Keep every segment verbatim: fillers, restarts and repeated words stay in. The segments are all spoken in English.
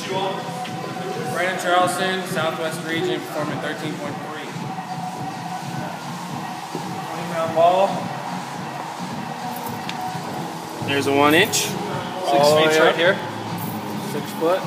Brandon Charleston, Southwest Region, performing thirteen point three. twenty pound ball. There's a one inch. Six feet right here. Six foot.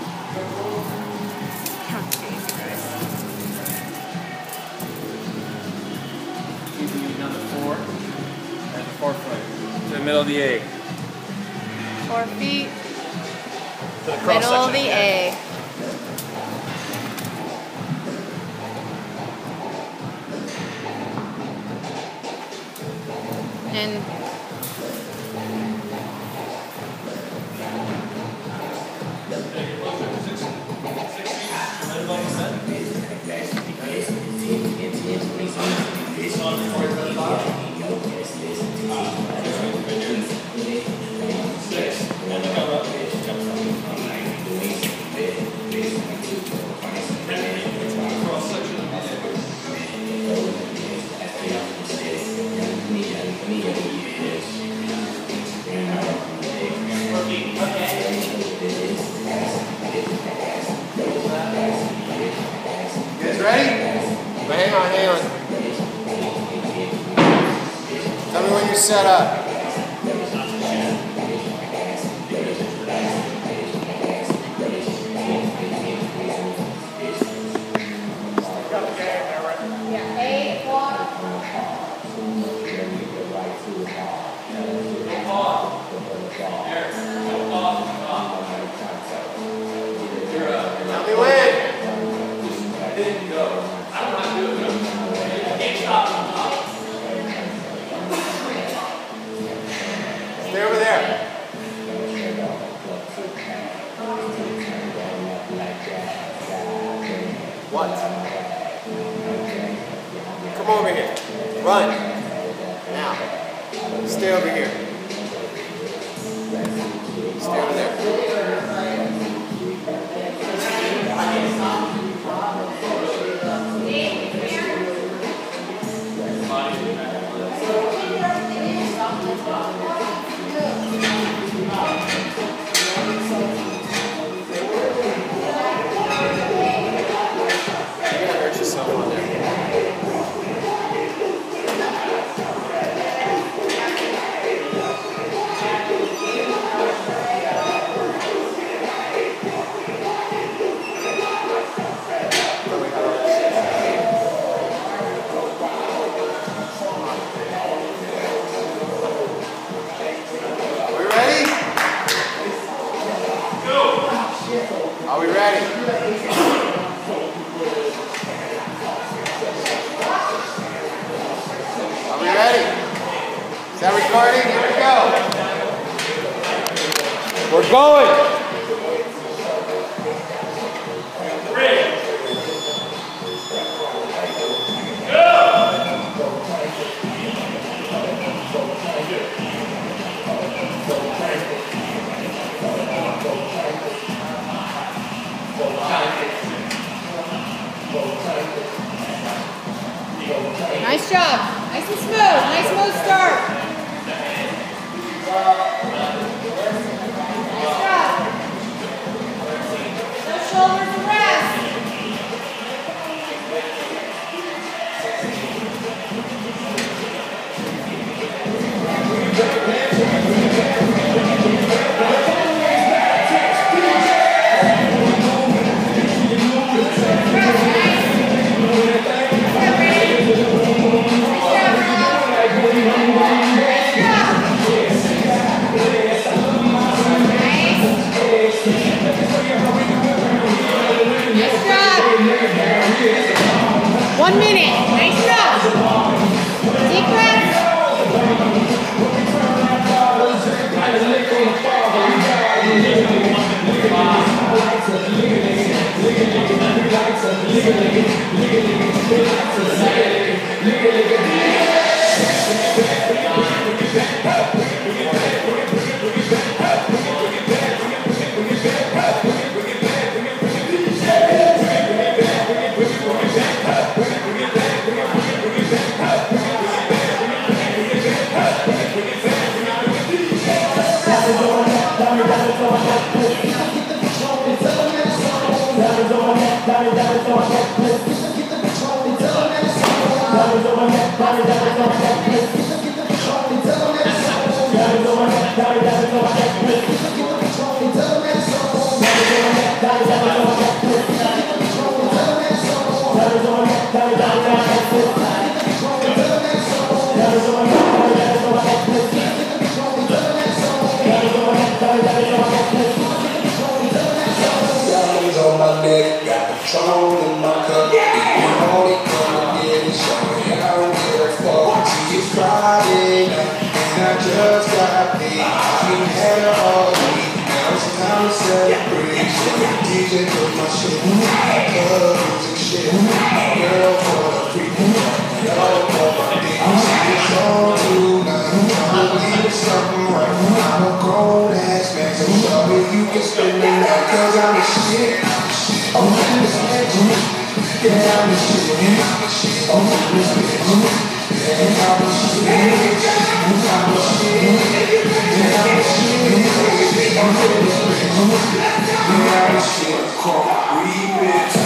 Another four. There's a four foot. To the middle of the A. Four feet. To the Middle of the A. And ready? But hang on, hang on. Tell me when you're set up. yeah, eight, one. Tell me when. Stay over there. What? Come over here. Run. Now. Stay over here. Stay over there. Are we ready? Are we ready? Is that recording? Here we go. We're going. Three. Go. Nice job. Nice and smooth. Nice smooth start. Nice job. No shoulders to rest. Nice. On my neck, got Patron in my cup. You only come and get it, show me I don't give a fuck. See, it's Friday night, and I just got paid. I've been had it all week, now it's time to celebrate. D J put my shit in club music shit. Girl for the freak, y'all for my dick. It's on tonight, I'ma leave something right. I'm a grown ass man, so sorry you can spend the night, cause I'm a shit. I'm in this bitch, yeah, I'm the shit. I'm in this bitch, yeah, I'm the shit. I'm the shit, yeah, I'm the shit. I'm in this bitch, yeah, I'm the shit. Call remix.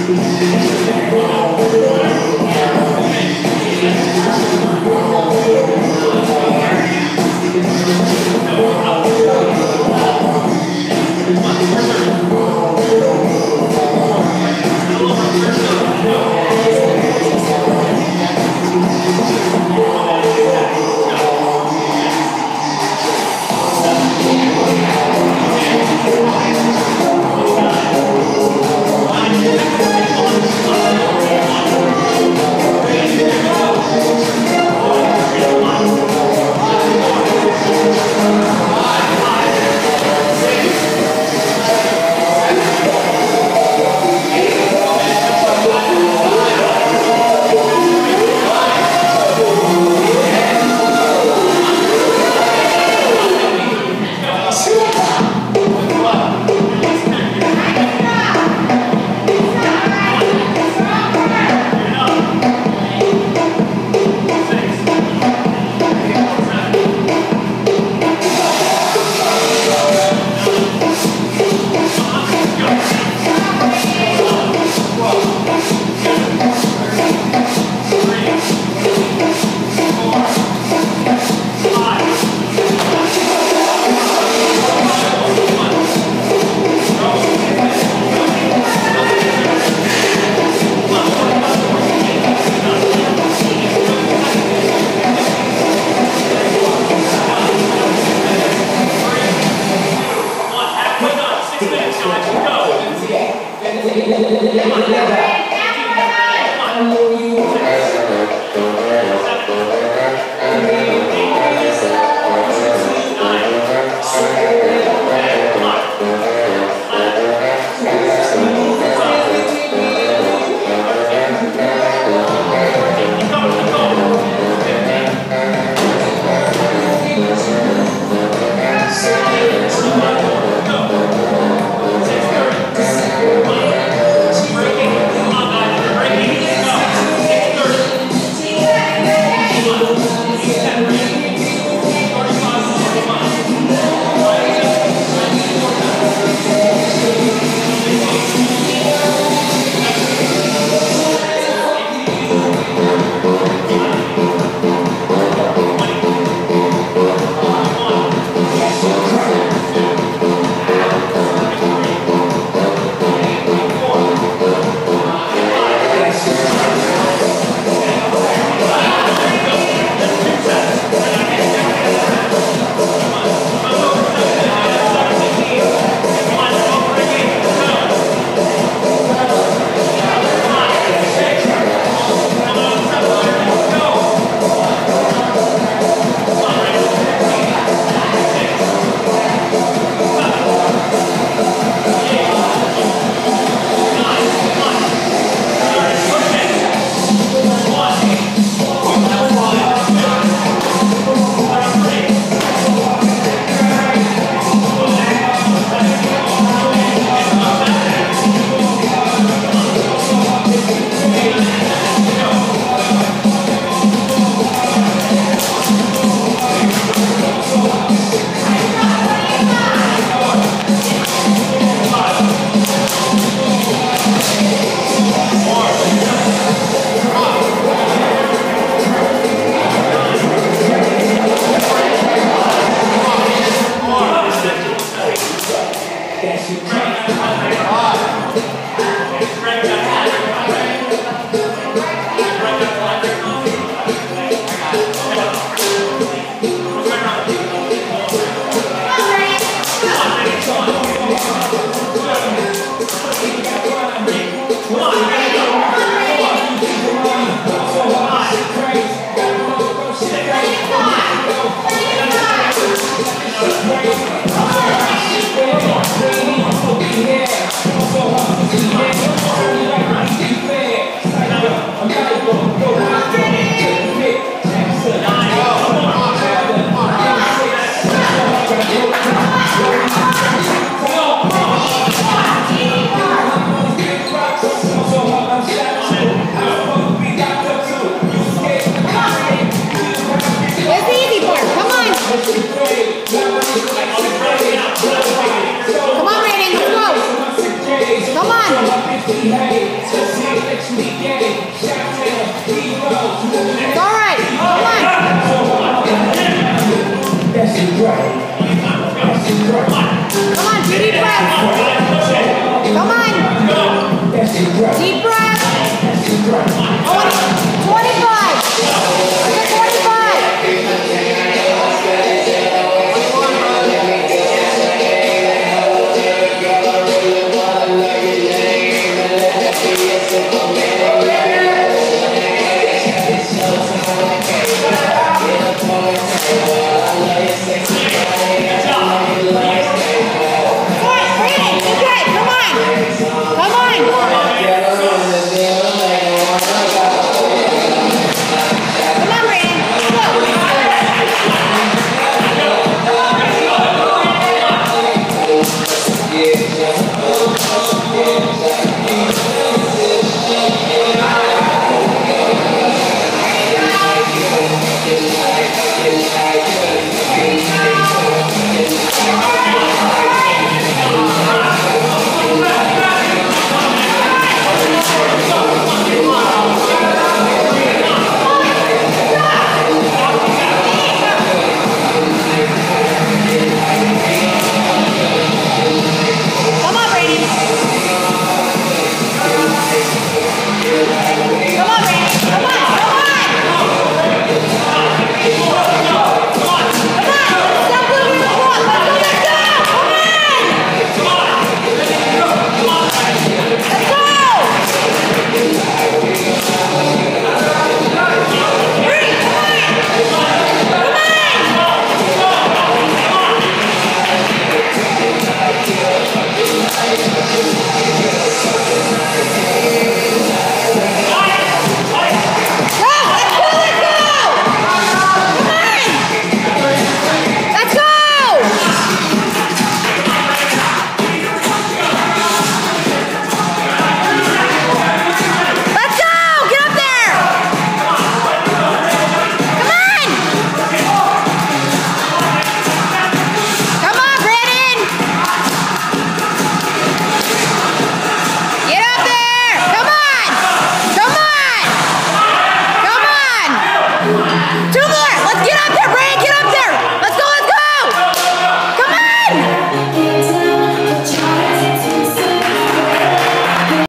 Oh,